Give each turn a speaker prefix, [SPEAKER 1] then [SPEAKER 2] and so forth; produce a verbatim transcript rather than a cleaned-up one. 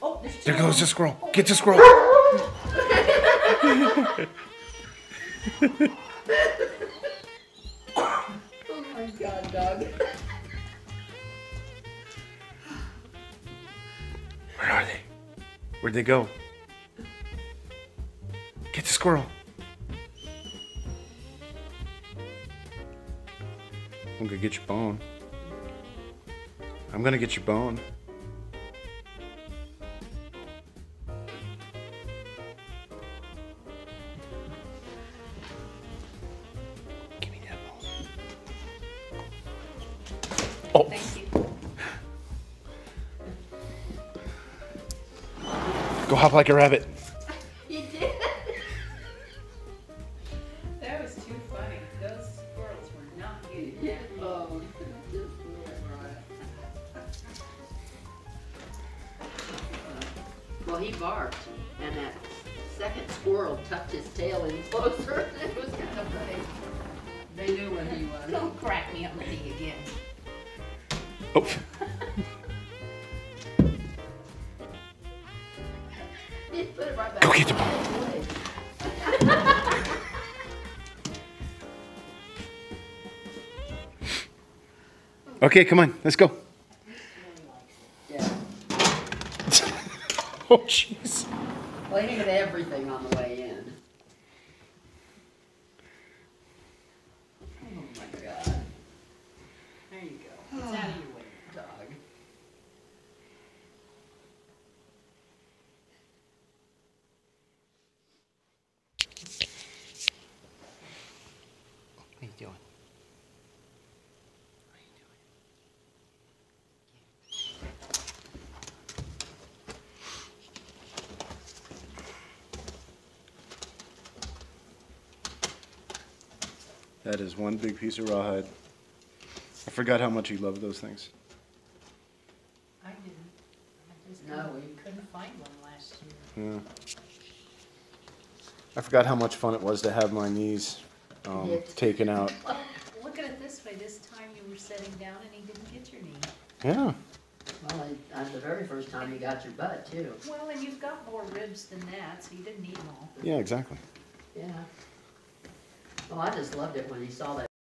[SPEAKER 1] Oh, there's
[SPEAKER 2] There
[SPEAKER 1] two
[SPEAKER 2] goes
[SPEAKER 1] of
[SPEAKER 2] the
[SPEAKER 1] them.
[SPEAKER 2] squirrel.
[SPEAKER 1] Oh,
[SPEAKER 2] Get the
[SPEAKER 1] my
[SPEAKER 2] squirrel.
[SPEAKER 1] Oh my God, Doug.
[SPEAKER 2] Where are they? Where'd they go? Get the squirrel. I'm gonna get your bone. I'm gonna get your bone. Give me that bone. Oh.
[SPEAKER 1] Thank you.
[SPEAKER 2] Go hop like a rabbit.
[SPEAKER 1] You did. That was too funny. Those squirrels were not getting that bone.
[SPEAKER 3] Well, he barked, and that second squirrel tucked his tail in closer. It was kind of funny. They knew where he was.
[SPEAKER 1] Don't crack me up with me again.
[SPEAKER 2] Oh.
[SPEAKER 3] He put it right back.
[SPEAKER 2] Go get the
[SPEAKER 3] bone.
[SPEAKER 2] Okay, come on, let's go.
[SPEAKER 3] Yeah.
[SPEAKER 2] Oh, jeez.
[SPEAKER 3] Well, he did everything on the way in. Oh my God. There you go. It's out of your way, dog.
[SPEAKER 2] What are you doing? That is one big piece of rawhide. I forgot how much you love those things.
[SPEAKER 1] I didn't. I just
[SPEAKER 3] No,
[SPEAKER 1] couldn't,
[SPEAKER 3] we-
[SPEAKER 1] couldn't find one last year.
[SPEAKER 2] Yeah. I forgot how much fun it was to have my knees um,
[SPEAKER 3] Yes.
[SPEAKER 2] taken out.
[SPEAKER 1] Well, look at it this way. This time you were sitting down and he didn't get your knee.
[SPEAKER 2] Yeah.
[SPEAKER 3] Well, I- that's the very first time you got your butt, too.
[SPEAKER 1] Well, and you've got more ribs than that, so you didn't need them all.
[SPEAKER 2] Yeah, exactly.
[SPEAKER 3] Yeah. Well, I just loved it when he saw that